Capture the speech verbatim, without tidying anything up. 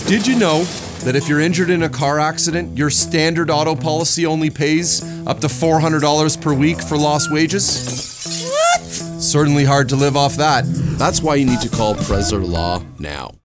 Did you know that if you're injured in a car accident, your standard auto policy only pays up to four hundred dollars per week for lost wages? What? Certainly hard to live off that. That's why you need to call Prezzer Law now.